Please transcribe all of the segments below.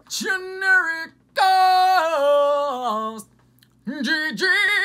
Generic Ghost. GG.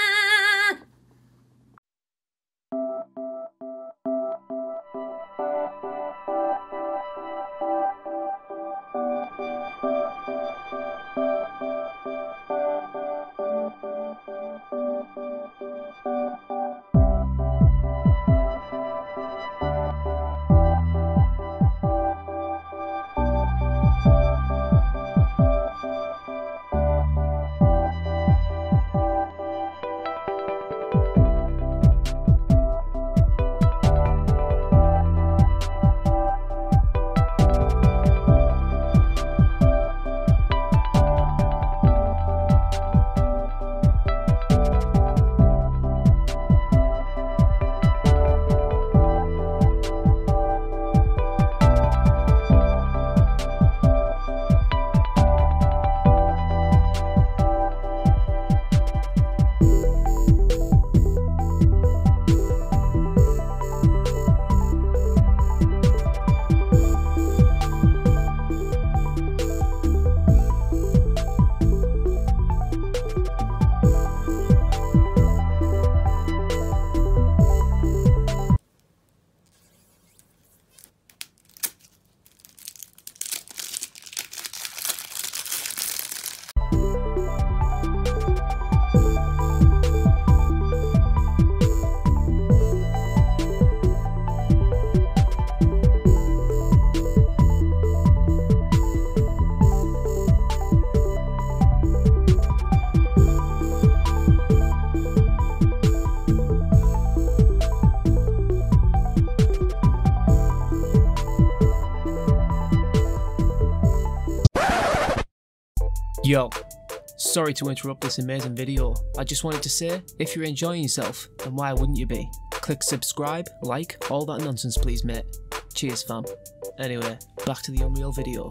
Yo, sorry to interrupt this amazing video. I just wanted to say, if you're enjoying yourself, then why wouldn't you be? Click subscribe, like, all that nonsense please mate. Cheers fam. Anyway, back to the Unreal video.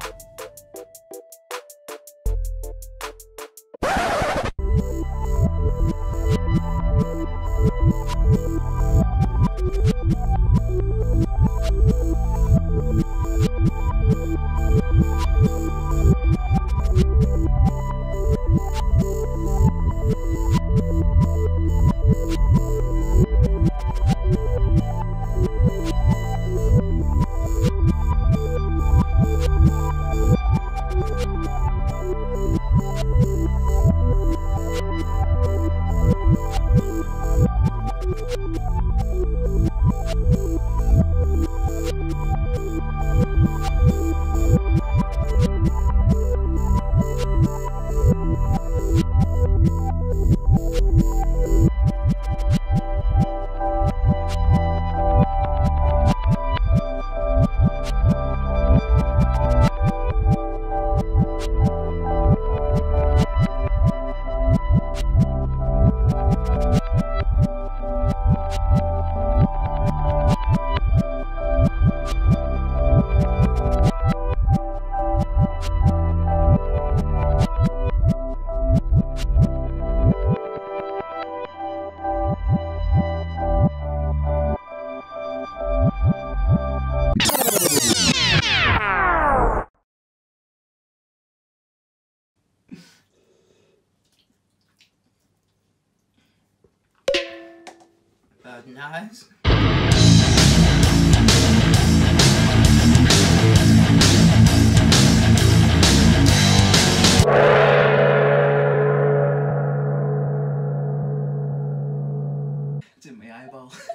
Nice. It's in my eyeball.